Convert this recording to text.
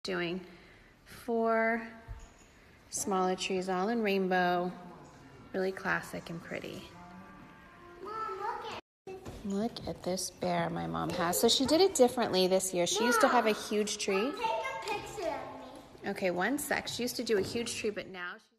doing 4 smaller trees, all in rainbow. Really classic and pretty. Look at this bear my mom has. So she did it differently this year. She used to have a huge tree. Take a picture of me. Okay, one sec. She used to do a huge tree, but now she's